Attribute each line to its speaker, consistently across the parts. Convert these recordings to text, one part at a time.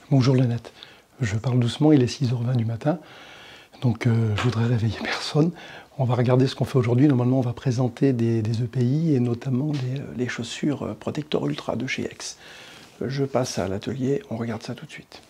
Speaker 1: Bonjour Lannette, je parle doucement, il est 6h20 du matin, donc je voudrais réveiller personne. On va regarder ce qu'on fait aujourd'hui. Normalement, on va présenter des EPI et notamment les chaussures Protector Ultra de chez X. Je passe à l'atelier, on regarde ça tout de suite.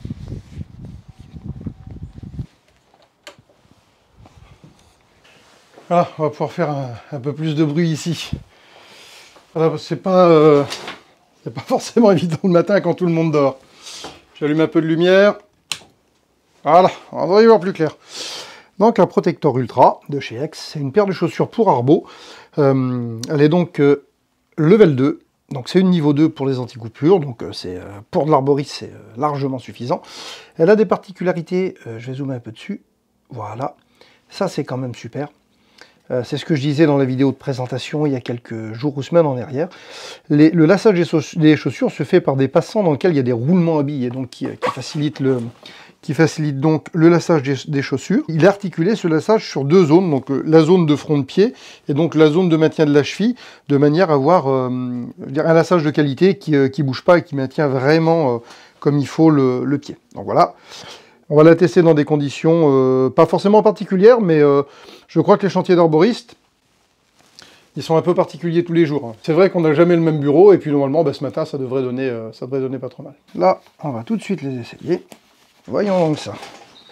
Speaker 1: Voilà, on va pouvoir faire un peu plus de bruit ici. Voilà, c'est pas forcément évident le matin quand tout le monde dort. J'allume un peu de lumière. Voilà, on va y voir plus clair. Donc la Protector Ultra de chez X, c'est une paire de chaussures pour Arbo. Elle est donc level 2. Donc c'est une niveau 2 pour les anti-coupures. Donc pour de l'arboriste, c'est largement suffisant. Elle a des particularités, je vais zoomer un peu dessus. Voilà, ça c'est quand même super. C'est ce que je disais dans la vidéo de présentation il y a quelques jours ou semaines en arrière. Le lassage des chaussures se fait par des passants dans lesquels il y a des roulements à billes, et donc qui facilitent donc le lassage des chaussures. Il est articulé, ce lassage, sur deux zones, donc la zone de front de pied et donc la zone de maintien de la cheville, de manière à avoir un lassage de qualité qui ne bouge pas et qui maintient vraiment comme il faut le pied. Donc voilà. On va la tester dans des conditions pas forcément particulières, mais je crois que les chantiers d'arboristes, ils sont un peu particuliers tous les jours. Hein. C'est vrai qu'on n'a jamais le même bureau, et puis normalement, ce matin, ça devrait donner pas trop mal. Là, on va tout de suite les essayer. Voyons donc ça.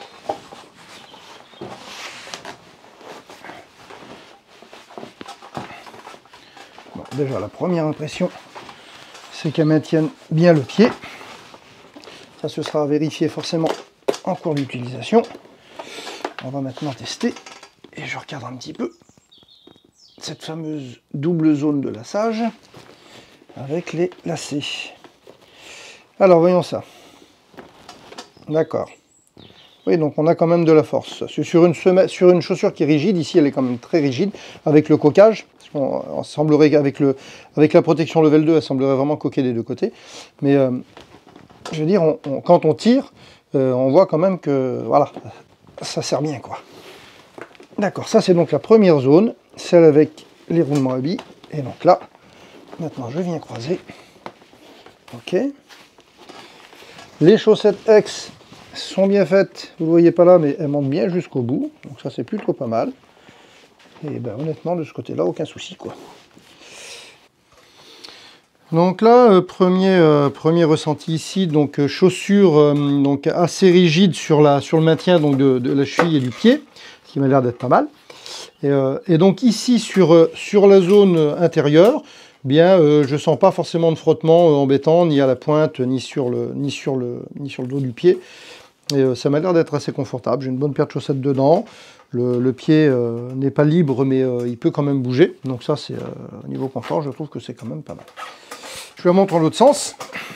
Speaker 1: Bon, déjà, la première impression, c'est qu'elles maintiennent bien le pied. Ça, ce sera à vérifier forcément en cours d'utilisation. On va maintenant tester, et je regarde un petit peu cette fameuse double zone de lassage avec les lacets. Alors voyons ça. D'accord. Oui, donc on a quand même de la force. Sur une chaussure qui est rigide, ici elle est quand même très rigide, avec le coquage. On semblerait avec la protection level 2, elle semblerait vraiment coquer des deux côtés. Mais je veux dire, quand on tire, on voit quand même que voilà, ça sert bien quoi. D'accord, ça c'est donc la première zone, celle avec les roulements à billes. Et donc là, maintenant je viens croiser. Ok. Les chaussettes X sont bien faites, vous ne le voyez pas là, mais elles montent bien jusqu'au bout. Donc ça c'est plutôt pas mal. Et ben honnêtement de ce côté-là, aucun souci quoi. Donc là, premier ressenti ici, donc chaussures donc assez rigides sur le maintien donc de la cheville et du pied, ce qui m'a l'air d'être pas mal. Et donc ici sur la zone intérieure, bien je sens pas forcément de frottement embêtant ni à la pointe ni sur le dos du pied. Et ça m'a l'air d'être assez confortable. J'ai une bonne paire de chaussettes dedans. Le pied n'est pas libre, mais il peut quand même bouger. Donc ça, c'est au niveau confort, je trouve que c'est quand même pas mal. Je vais montrer dans l'autre sens.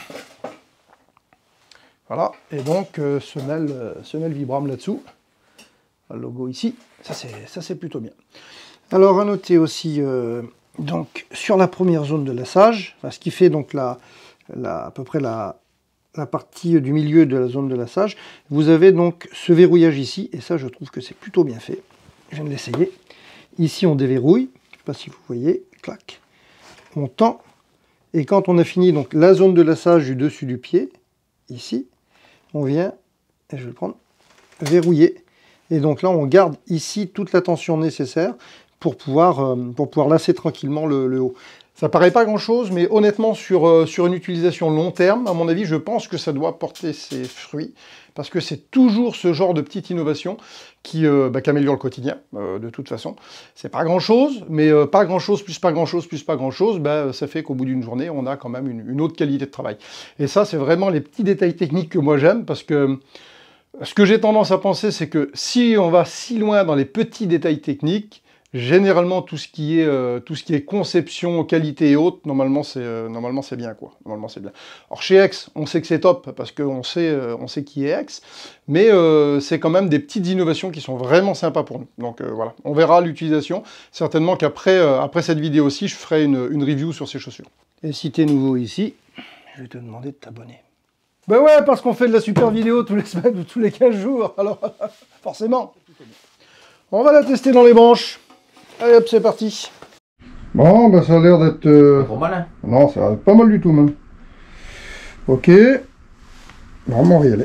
Speaker 1: Voilà, et donc semelle Vibram là-dessous. Le logo ici, ça c'est plutôt bien. Alors à noter aussi, donc sur la première zone de lassage, ce qui fait donc à peu près la partie du milieu de la zone de lassage, vous avez donc ce verrouillage ici, et ça je trouve que c'est plutôt bien fait. Je viens de l'essayer. Ici on déverrouille, je ne sais pas si vous voyez, clac, on tend. Et quand on a fini donc la zone de lassage du dessus du pied, ici, on vient, et je vais le prendre, verrouiller. Et donc là, on garde ici toute la tension nécessaire pour pouvoir lasser tranquillement le haut. Ça paraît pas grand-chose, mais honnêtement, sur une utilisation long terme, à mon avis, je pense que ça doit porter ses fruits, parce que c'est toujours ce genre de petite innovation qui améliore le quotidien, de toute façon. C'est pas grand-chose, mais pas grand-chose, plus pas grand-chose, plus pas grand-chose, ça fait qu'au bout d'une journée, on a quand même une autre qualité de travail. Et ça, c'est vraiment les petits détails techniques que moi j'aime, parce que ce que j'ai tendance à penser, c'est que si on va si loin dans les petits détails techniques, généralement, tout ce qui est conception, qualité et autres, normalement c'est bien quoi. Normalement c'est bien. Alors chez X, on sait que c'est top parce qu'on sait qui est X, mais c'est quand même des petites innovations qui sont vraiment sympas pour nous. Donc voilà, on verra l'utilisation. Certainement qu'après cette vidéo aussi, je ferai une review sur ces chaussures. Et si tu es nouveau ici, je vais te demander de t'abonner. Ben ouais, parce qu'on fait de la super vidéo tous les semaines ou tous les 15 jours, alors forcément. On va la tester dans les branches. Allez hop, c'est parti. Bon, ça a l'air d'être...
Speaker 2: Pas mal, hein?
Speaker 1: Non, ça a l'air pas mal du tout, même. Ok. Bon, on va y aller.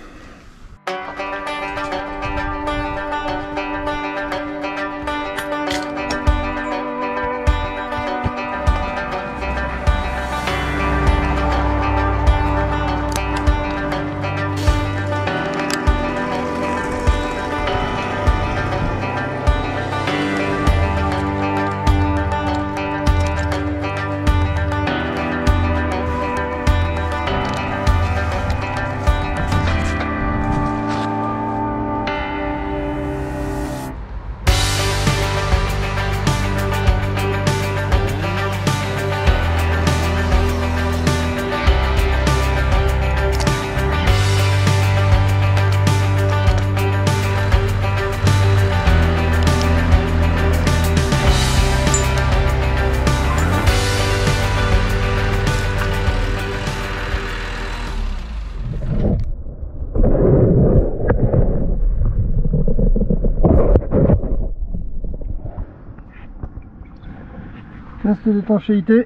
Speaker 1: Test d'étanchéité.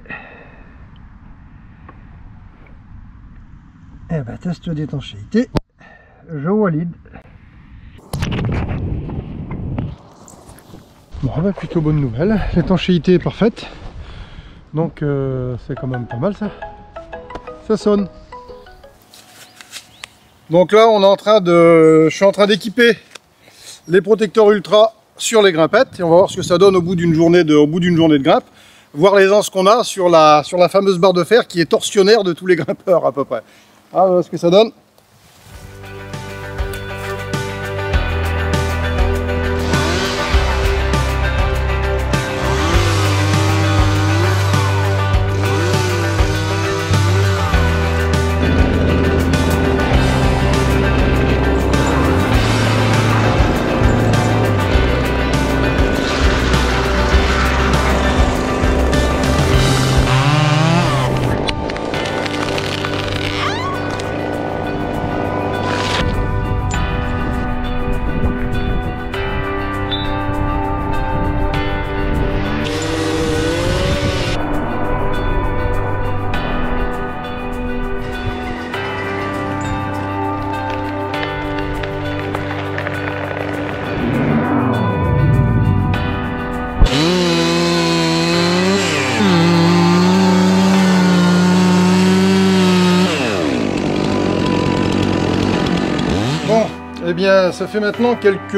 Speaker 1: Eh ben, test d'étanchéité, je valide. Bon, ben, plutôt bonne nouvelle. L'étanchéité est parfaite. Donc, c'est quand même pas mal ça. Ça sonne. Donc là, je suis en train d'équiper les protecteurs ultra sur les grimpettes. Et on va voir ce que ça donne au bout d'une journée de grimpe. Voir l'aisance qu'on a sur la fameuse barre de fer qui est torsionnaire de tous les grimpeurs à peu près. Ah, voilà ce que ça donne. Eh bien, ça fait maintenant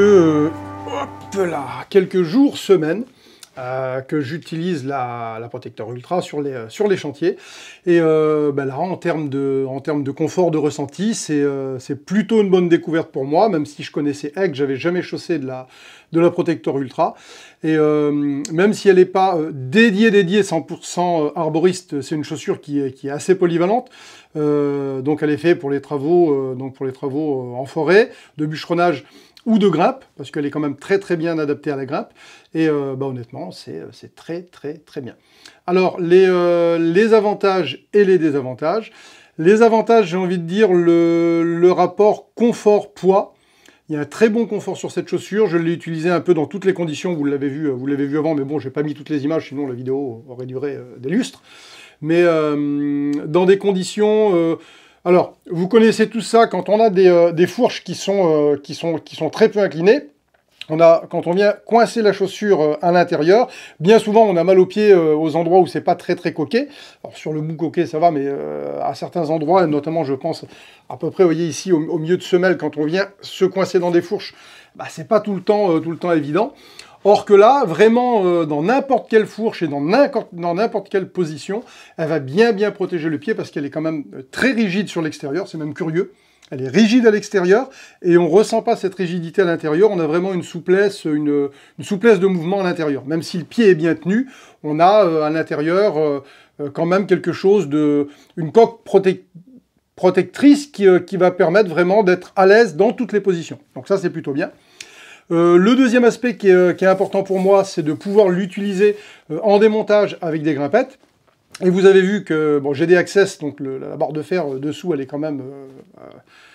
Speaker 1: quelques jours, semaines, que j'utilise la protecteur ultra sur les chantiers. Et là, en termes de confort de ressenti, c'est plutôt une bonne découverte pour moi, même si je connaissais Egg, j'avais jamais chaussé de la protecteur ultra. Et même si elle n'est pas dédiée 100% arboriste, c'est une chaussure qui est assez polyvalente. Donc elle est faite pour les travaux, en forêt, de bûcheronnage ou de grimpe, parce qu'elle est quand même très très bien adaptée à la grimpe. Et honnêtement, c'est très très très bien. Alors, les avantages et les désavantages. Les avantages, j'ai envie de dire, le rapport confort-poids. Il y a un très bon confort sur cette chaussure. Je l'ai utilisé un peu dans toutes les conditions. Vous l'avez vu avant, mais bon, j'ai pas mis toutes les images, sinon la vidéo aurait duré des lustres. Mais dans des conditions... alors, vous connaissez tout ça, quand on a des fourches qui sont très peu inclinées, quand on vient coincer la chaussure à l'intérieur, bien souvent on a mal aux pieds aux endroits où c'est pas très très coquet. Alors sur le bout coquet ça va, mais à certains endroits, notamment je pense à peu près, vous voyez ici au milieu de semelle, quand on vient se coincer dans des fourches, c'est pas tout le temps évident. Or que là, vraiment, dans n'importe quelle fourche et dans n'importe quelle position, elle va bien protéger le pied parce qu'elle est quand même très rigide sur l'extérieur, c'est même curieux. Elle est rigide à l'extérieur et on ne ressent pas cette rigidité à l'intérieur, on a vraiment une souplesse de mouvement à l'intérieur. Même si le pied est bien tenu, on a à l'intérieur quand même quelque chose une coque protectrice qui va permettre vraiment d'être à l'aise dans toutes les positions. Donc ça, c'est plutôt bien. Le deuxième aspect qui est important pour moi, c'est de pouvoir l'utiliser en démontage avec des grimpettes. Et vous avez vu que GD Access, donc la barre de fer dessous, elle est quand même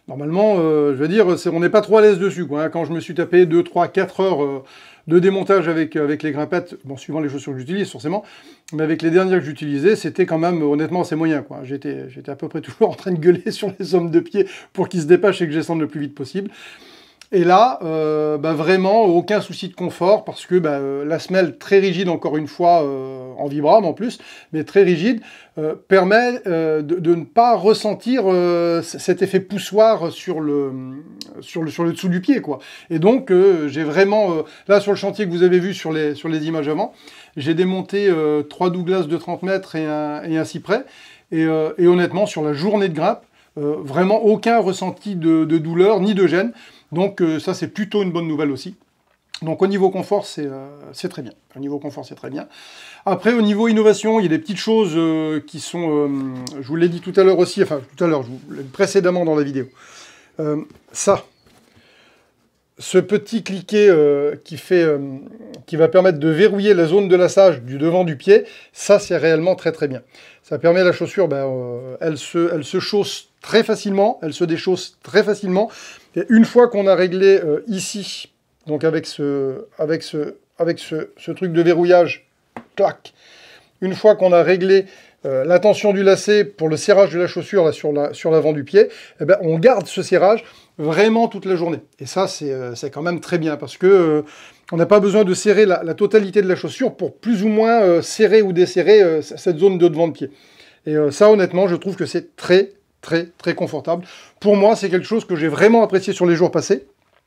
Speaker 1: Normalement, je veux dire, on n'est pas trop à l'aise dessus, quoi, hein. Quand je me suis tapé 2, 3, 4 heures de démontage avec les grimpettes, bon, suivant les chaussures que j'utilise, forcément, mais avec les dernières que j'utilisais, c'était quand même, honnêtement, assez moyen, quoi. J'étais à peu près toujours en train de gueuler sur les hommes de pied pour qu'ils se dépêchent et que je descende le plus vite possible. Et là, vraiment, aucun souci de confort, parce que la semelle très rigide, encore une fois, en Vibram en plus, mais très rigide, permet de ne pas ressentir cet effet poussoir sur le dessous du pied, quoi. Et donc, j'ai vraiment, là, sur le chantier que vous avez vu sur les images avant, j'ai démonté 3 Douglas de 30 mètres et un cyprès, et honnêtement, sur la journée de grimpe, vraiment aucun ressenti de douleur ni de gêne. Donc ça, c'est plutôt une bonne nouvelle aussi. Donc au niveau confort, c'est très bien. Au niveau confort, c'est très bien. Après, au niveau innovation, il y a des petites choses qui sont... je vous l'ai dit tout à l'heure aussi, enfin tout à l'heure, je vous l'ai dit précédemment dans la vidéo. Ce petit cliquet qui va permettre de verrouiller la zone de lassage du devant du pied, ça c'est réellement très très bien. Ça permet à la chaussure, elle se chausse très facilement, elle se déchausse très facilement. Et une fois qu'on a réglé ici, donc avec ce truc de verrouillage, clac, une fois qu'on a réglé la tension du lacet pour le serrage de la chaussure là, sur l'avant du pied, eh ben, on garde ce serrage vraiment toute la journée. Et ça, c'est quand même très bien, parce que on n'a pas besoin de serrer la totalité de la chaussure pour plus ou moins serrer ou desserrer cette zone de devant de pied. Et ça, honnêtement, je trouve que c'est très, très, très confortable. Pour moi, c'est quelque chose que j'ai vraiment apprécié sur les jours passés.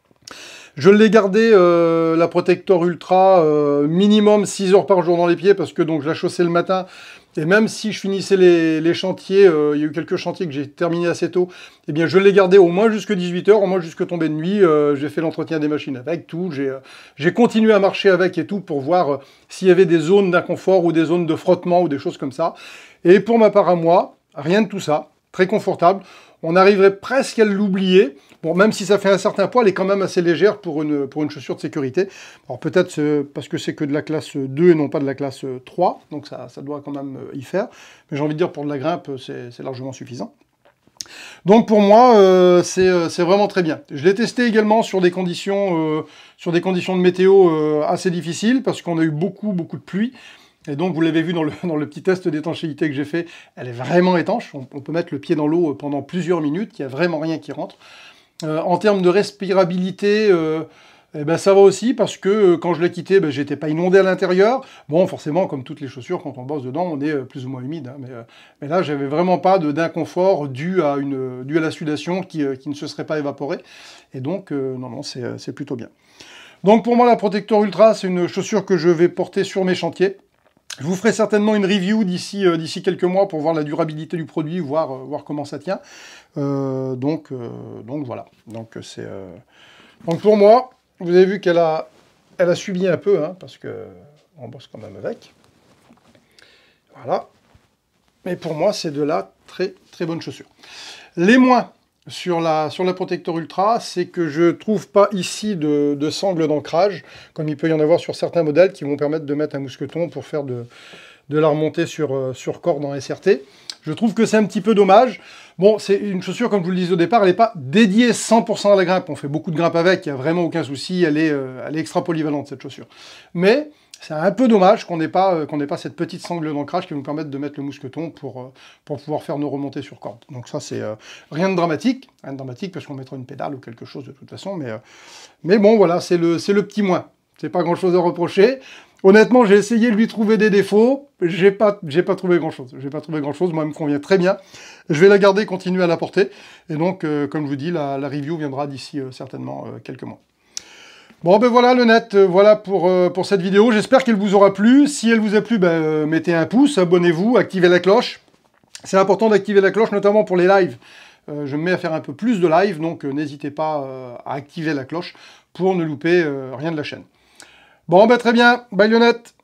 Speaker 1: Je l'ai gardé, la Protector Ultra, minimum 6 heures par jour dans les pieds, parce que donc je la chaussais le matin, et même si je finissais les chantiers, il y a eu quelques chantiers que j'ai terminés assez tôt, eh bien je l'ai gardé au moins jusque 18 heures, au moins jusque tombée de nuit, j'ai fait l'entretien des machines avec, tout, j'ai continué à marcher avec et tout, pour voir s'il y avait des zones d'inconfort, ou des zones de frottement, ou des choses comme ça. Et pour ma part à moi, rien de tout ça, très confortable. On arriverait presque à l'oublier. Bon, même si ça fait un certain poids, elle est quand même assez légère pour une chaussure de sécurité. Alors peut-être parce que c'est que de la classe 2 et non pas de la classe 3, donc ça doit quand même y faire. Mais j'ai envie de dire, pour de la grimpe, c'est largement suffisant. Donc pour moi, c'est vraiment très bien. Je l'ai testé également sur des conditions de météo assez difficiles, parce qu'on a eu beaucoup de pluie. Et donc, vous l'avez vu dans le petit test d'étanchéité que j'ai fait, elle est vraiment étanche. On peut mettre le pied dans l'eau pendant plusieurs minutes, il n'y a vraiment rien qui rentre. En termes de respirabilité, ça va aussi, parce que quand je l'ai quitté, j'étais pas inondé à l'intérieur. Bon, forcément, comme toutes les chaussures, quand on bosse dedans, on est plus ou moins humide. Hein, mais là, j'avais vraiment pas d'inconfort dû à la sudation qui ne se serait pas évaporée. Et donc, non, c'est plutôt bien. Donc pour moi, la Protector Ultra, c'est une chaussure que je vais porter sur mes chantiers. Je vous ferai certainement une review d'ici quelques mois pour voir la durabilité du produit, voir comment ça tient. Donc voilà. Donc pour moi, vous avez vu qu'elle a subi un peu, hein, parce que on bosse quand même avec. Voilà. Mais pour moi, c'est de la très très bonne chaussure. Les moins sur la Protector Ultra, c'est que je trouve pas ici de sangle d'ancrage, comme il peut y en avoir sur certains modèles qui vont permettre de mettre un mousqueton pour faire de la remontée sur corde en SRT. Je trouve que c'est un petit peu dommage. Bon, c'est une chaussure, comme je vous le disais au départ, elle n'est pas dédiée 100% à la grimpe. On fait beaucoup de grimpe avec, il n'y a vraiment aucun souci, elle est extra polyvalente, cette chaussure. Mais c'est un peu dommage qu'on n'ait pas cette petite sangle d'ancrage qui nous permette de mettre le mousqueton pour pouvoir faire nos remontées sur corde. Donc ça, c'est rien de dramatique, parce qu'on mettra une pédale ou quelque chose de toute façon, mais bon, voilà, c'est le petit moins. C'est pas grand-chose à reprocher. Honnêtement, j'ai essayé de lui trouver des défauts, j'ai pas trouvé grand-chose. Moi, elle me convient très bien. Je vais la garder, continuer à la porter. Et donc, comme je vous dis, la review viendra d'ici certainement quelques mois. Bon, ben voilà le net, voilà pour cette vidéo. J'espère qu'elle vous aura plu. Si elle vous a plu, mettez un pouce, abonnez-vous, activez la cloche. C'est important d'activer la cloche, notamment pour les lives. Je me mets à faire un peu plus de live, donc n'hésitez pas à activer la cloche pour ne louper rien de la chaîne. Bon, ben très bien. Bye le net.